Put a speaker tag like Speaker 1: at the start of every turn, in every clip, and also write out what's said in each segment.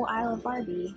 Speaker 1: I Love Barbie.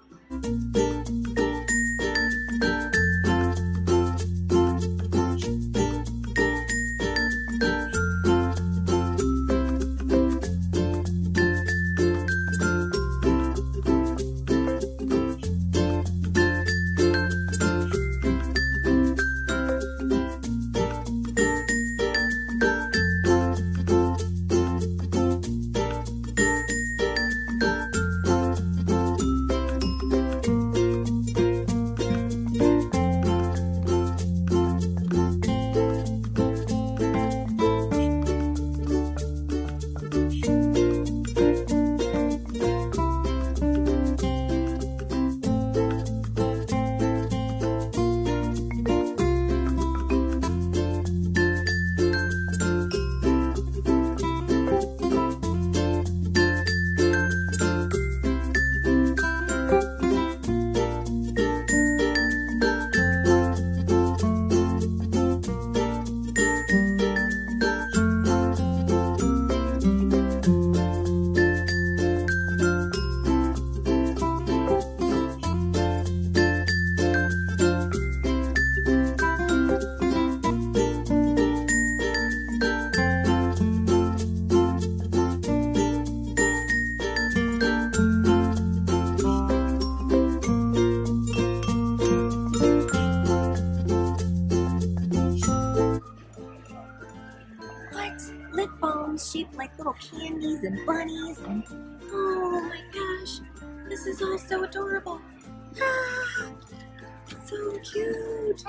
Speaker 1: Lip balms shaped like little candies and bunnies, and oh my gosh, this is all so adorable. Ah, so cute.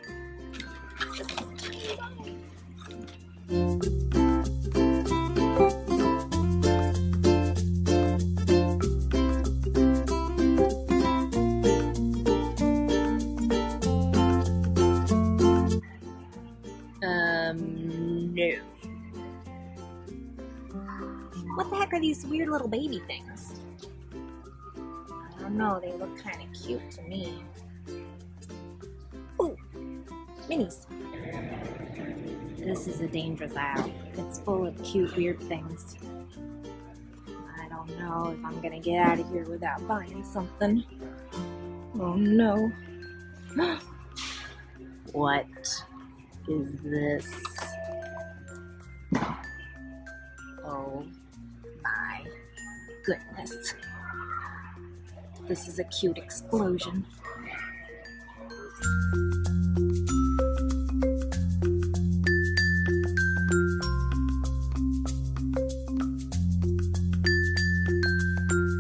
Speaker 1: No. What the heck are these weird little baby things? I don't know, they look kind of cute to me. Ooh, minis. This is a dangerous aisle. It's full of cute, weird things. I don't know if I'm gonna get out of here without buying something. Oh no. What is this? Oh my goodness. This is a cute explosion.